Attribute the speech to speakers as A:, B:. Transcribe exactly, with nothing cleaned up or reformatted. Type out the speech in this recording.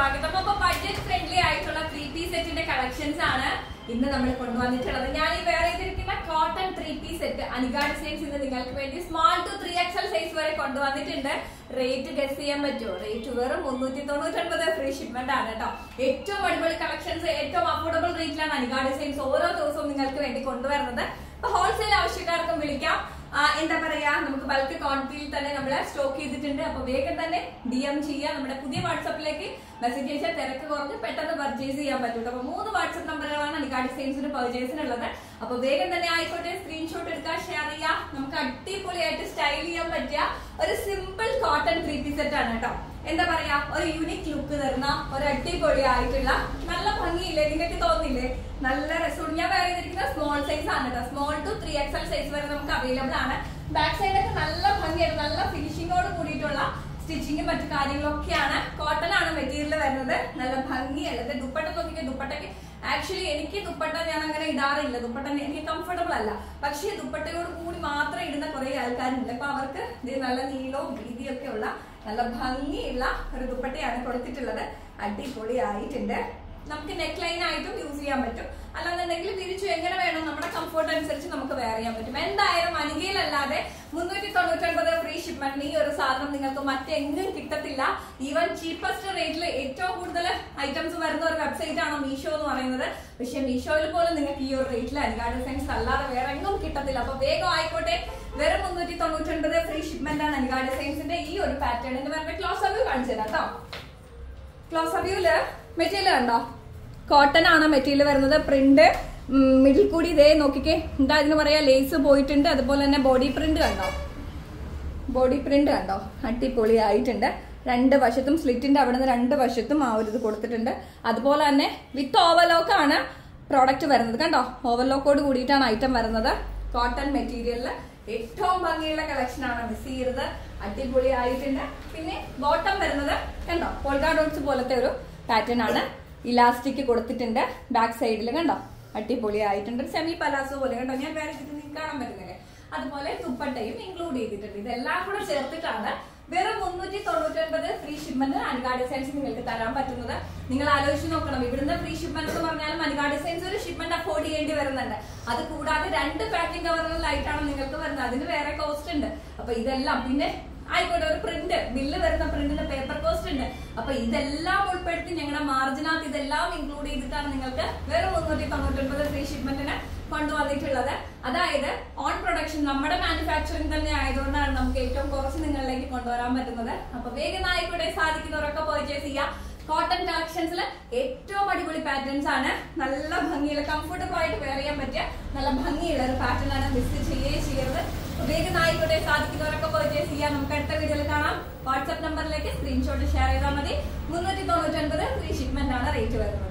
A: സ്വാഗതം. അപ്പൊ budget friendly ആയിട്ടുള്ള ത്രീ പീസ് സെറ്റിന്റെ കളക്ഷൻസ് ആണ് ഇന്ന് നമ്മൾ കൊണ്ടുവന്നിട്ടുള്ളത്. ഞാൻ ഈ വേറെ ചെയ്തിരിക്കുന്ന cotton three piece set Anika designs ഇന്ന് നിങ്ങൾക്ക് വേണ്ടി small to three XL size വരെ കൊണ്ടുവന്നിട്ടുണ്ട്. റേറ്റ് ഗസ് ചെയ്യാൻ പറ്റുമോ? റേറ്റ് വെറും മുന്നൂറ്റി തൊണ്ണൂറ്റി ഒൻപത് ഫ്രീ ഷിപ്മെന്റ് ആണ് കേട്ടോ. ഏറ്റവും അടിപൊളി കളക്ഷൻസ് ഏറ്റവും അഫോർഡബിൾ റേറ്റിലാണ് അനിക ഡിസൈൻസ് ഓരോ ദിവസവും നിങ്ങൾക്ക് വേണ്ടി കൊണ്ടുവരുന്നത്. അപ്പൊ ഹോൾസെയിൽ ആവശ്യക്കാർക്കും വിളിക്കാം. എന്താ പറയാ, നമുക്ക് ബൾക്ക് ക്വാണ്ടിറ്റിയിൽ തന്നെ നമ്മൾ സ്റ്റോക്ക് ചെയ്തിട്ടുണ്ട്. അപ്പൊ വേഗം തന്നെ ഡി എം ചെയ്യാം. നമ്മുടെ പുതിയ വാട്സാപ്പിലേക്ക് മെസ്സേജ് അയച്ചാൽ തിരക്ക് കുറഞ്ഞ് പെട്ടെന്ന് പർച്ചേസ് ചെയ്യാൻ പറ്റും. അപ്പൊ മൂന്ന് വാട്സ്ആപ്പ് നമ്പറുകളാണ് അനിക ഡിസൈൻസിന് പർച്ചേസിനുള്ളത്. അപ്പൊ വേഗം തന്നെ ആയിക്കോട്ടെ, സ്ക്രീൻഷോട്ട് എടുക്കാൻ ഷെയർ ചെയ്യാം. നമുക്ക് അടിപൊളിയായിട്ട് സ്റ്റൈൽ ചെയ്യാൻ പറ്റിയ ഒരു simple cotton three piece set ആണ് കേട്ടോ. എന്താ പറയാ, ഒരു യൂണിക് ലുക്ക് തരുന്ന ഒരു അടിപൊളി ആയിട്ടുള്ള നല്ല ഭംഗിയില്ലേ, നിങ്ങൾക്ക് തോന്നില്ലേ? നല്ല രസമുണ്ട്. ഞാൻ വേറെ ചെയ്തിരിക്കുന്ന സ്മോൾ സൈസ് ആണ് കേട്ടോ. Small to three XL size വരെ നമുക്ക് അവൈലബിൾ ആണ്. ബാക്ക് സൈഡൊക്കെ നല്ല ഭംഗിയായിട്ട് നല്ല ഫിനിഷിങ്ങോട് കൂടിയിട്ടുള്ള സ്റ്റിച്ചിങ്ങും മറ്റു കാര്യങ്ങളൊക്കെയാണ്. കോട്ടൺ ആണ് മെറ്റീരിയൽ വരുന്നത്. നല്ല ഭംഗിയുള്ളത്. ദുപ്പട്ട നോക്കിയ ദുപ്പട്ടയ്ക്ക് ആക്ച്വലി എനിക്ക് ദുപ്പട്ട ഞാൻ അങ്ങനെ ഇടാറില്ല. ദുപ്പട്ട എനിക്ക് കംഫർട്ടബിൾ അല്ല. പക്ഷേ ദുപ്പട്ടയോട് കൂടി മാത്രം ഇടുന്ന കുറെ ആൾക്കാരുണ്ട്. അപ്പൊ അവർക്ക് ഇത് നല്ല നീളവും വീതിയൊക്കെ ഉള്ള നല്ല ഭംഗിയുള്ള ഒരു ദുപ്പട്ടയാണ് കൊടുത്തിട്ടുള്ളത്. അടിപൊളി ആയിട്ടുണ്ട്. നമുക്ക് നെക്ക് ലൈൻ ആയിട്ടും യൂസ് ചെയ്യാൻ പറ്റും. അല്ലാന്നുണ്ടെങ്കിൽ തിരിച്ചു എങ്ങനെ വേണം നമ്മുടെ കംഫോർട്ട് അനുസരിച്ച് നമുക്ക് വെയർ ചെയ്യാൻ പറ്റും. എന്തായാലും അനികയിലല്ലാതെ മുന്നൂറ്റി തൊണ്ണൂറ്റി ഒൻപത് ഫ്രീ ഷിപ്മെന്റ് ഈ ഒരു സാധനം നിങ്ങൾക്ക് മറ്റെങ്ങും കിട്ടത്തില്ല. ഈവൻ ചീപ്പസ്റ്റ് റേറ്റിൽ ഏറ്റവും കൂടുതൽ ഐറ്റംസ് വരുന്ന ഒരു വെബ്സൈറ്റ് ആണ് മീഷോ എന്ന് പറയുന്നത്. പക്ഷെ മീഷോയിൽ പോലും നിങ്ങൾക്ക് ഈ ഒരു റേറ്റിൽ അനിക ഡിസൈൻസ് അല്ലാതെ വേറെ എങ്ങും കിട്ടത്തില്ല. അപ്പൊ വേഗം ആയിക്കോട്ടെ, വെറും മുന്നൂറ്റി തൊണ്ണൂറ്റി ഒൻപത് ഫ്രീ ഷിപ്മെന്റ് ആണ് അനിക ഡിസൈൻസിന്റെ ഈ ഒരു പാറ്റേണിന് വരുന്ന ക്ലോസ് വ്യൂ കാണിച്ചു തരാം കേട്ടോ. ക്ലോസ് വ്യൂല് മെറ്റീരിയൽ കണ്ടോ? കോട്ടൺ ആണ് മെറ്റീരിയൽ വരുന്നത്. പ്രിന്റ് മിഡിൽ കൂടി ഇതേ നോക്കിക്കേ, എന്താ ഇതിന് പറയാ, ലേസ് പോയിട്ടുണ്ട്. അതുപോലെ തന്നെ ബോഡി പ്രിന്റ് കണ്ടോ? ബോഡി പ്രിന്റ് കണ്ടോ? അടിപൊളി ആയിട്ടുണ്ട്. രണ്ട് വശത്തും സ്ലിറ്റിന്റെ അവിടെ നിന്ന് രണ്ട് വശത്തും ആ ഒരു ഇത് കൊടുത്തിട്ടുണ്ട്. അതുപോലെ തന്നെ വിത്ത് ഓവർലോക്ക് ആണ് പ്രോഡക്റ്റ് വരുന്നത്. കണ്ടോ? ഓവർലോക്കോട് കൂടിയിട്ടാണ് ഐറ്റം വരുന്നത്. കോട്ടൺ മെറ്റീരിയലില് ഏറ്റവും ഭംഗിയുള്ള കളക്ഷൻ ആണ്. മിസ് ചെയ്യരുത്. അടിപൊളി ആയിട്ടുണ്ട്. പിന്നെ ബോട്ടം വരുന്നത് കണ്ടോ? പോൾക്കാ ഡോട്ട്സ് പോലത്തെ ഒരു പാറ്റേൺ ആണ്. ഇലാസ്റ്റിക് കൊടുത്തിട്ടുണ്ട് ബാക്ക് സൈഡിൽ. കണ്ടോ? അടിപൊളി ആയിട്ടുണ്ട്. സെമി പലാസോ പോലെ കണ്ടോ? ഞാൻ വേറെ നിങ്ങൾക്ക് കാണാൻ പറ്റുന്നില്ലേ? അതുപോലെ ദുപ്പട്ടയും ഇൻക്ലൂഡ് ചെയ്തിട്ടുണ്ട്. ഇതെല്ലാം കൂടെ ചേർത്തിട്ടാണ് വെറും മുന്നൂറ്റി തൊണ്ണൂറ്റി ഒൻപത് ഫ്രീ ഷിപ്മെന്റ് അനിക ഡിസൈൻസ് നിങ്ങൾക്ക് തരാൻ പറ്റുന്നത്. നിങ്ങൾ ആലോചിച്ച് നോക്കണം, ഇവിടുന്ന് ഫ്രീ ഷിപ്മെന്റ് എന്ന് പറഞ്ഞാലും അനിക ഡിസൈൻസ് ഒരു ഷിപ്മെന്റ് അഫോർഡ് ചെയ്യേണ്ടി വരുന്നുണ്ട്. അത് കൂടാതെ രണ്ട് പാക്കിംഗ് കവറുകളിലായിട്ടാണ് നിങ്ങൾക്ക് വരുന്നത്. അതിന് വേറെ കോസ്റ്റ് ഉണ്ട്. അപ്പൊ ഇതെല്ലാം പിന്നെ ആയിക്കോട്ടെ, ഒരു പ്രിന്റ് ബില്ല് വരുന്ന പ്രിന്റിന് പേപ്പർ കോസ്റ്റ് ഉണ്ട്. അപ്പൊ ഇതെല്ലാം ഉൾപ്പെടുത്തി ഞങ്ങളുടെ മാർജിനകത്ത് ഇതെല്ലാം ഇൻക്ലൂഡ് ചെയ്തിട്ടാണ് നിങ്ങൾക്ക് വെറും മുന്നൂറ്റി തൊണ്ണൂറ്റി ഒൻപത് ഫ്രീ ഷിപ്മെന്റിന് കൊണ്ടുവന്നിട്ടുള്ളത്. അതായത് ഓൺ പ്രൊഡക്ഷൻ നമ്മുടെ മാനുഫാക്ചറിങ് തന്നെ ആയതുകൊണ്ടാണ് നമുക്ക് ഏറ്റവും കുറച്ച് നിങ്ങളിലേക്ക് കൊണ്ടുവരാൻ പറ്റുന്നത്. അപ്പൊ വേഗം ആയിക്കോട്ടെ, സാധിക്കുന്നവരൊക്കെ പർച്ചേസ് ചെയ്യാം. കോട്ടൺ കളക്ഷൻസിൽ ഏറ്റവും അടിപൊളി പാറ്റേൺസ് ആണ്. നല്ല ഭംഗിയുള്ള കംഫർട്ടബിൾ ആയിട്ട് വെയർ ചെയ്യാൻ പറ്റിയ നല്ല ഭംഗിയുള്ള ഒരു പാറ്റേൺ ആണ്. മിസ് ചെയ്യേ ചെയ്യരുത്. വേഗം ആയിക്കോട്ടെ, സാധിക്കുന്നവരൊക്കെ പർച്ചേസ് ചെയ്യാം. നമുക്ക് അടുത്ത വീഡിയോയിൽ കാണാം. വാട്സ്ആപ്പ് നമ്പറിലേക്ക് സ്ക്രീൻഷോട്ട് ഷെയർ ചെയ്താൽ മതി. മുന്നൂറ്റി തൊണ്ണൂറ്റി ഒൻപത് ഫ്രീ ഷിപ്മെന്റ് ആണ് റേറ്റ് വരുന്നത്.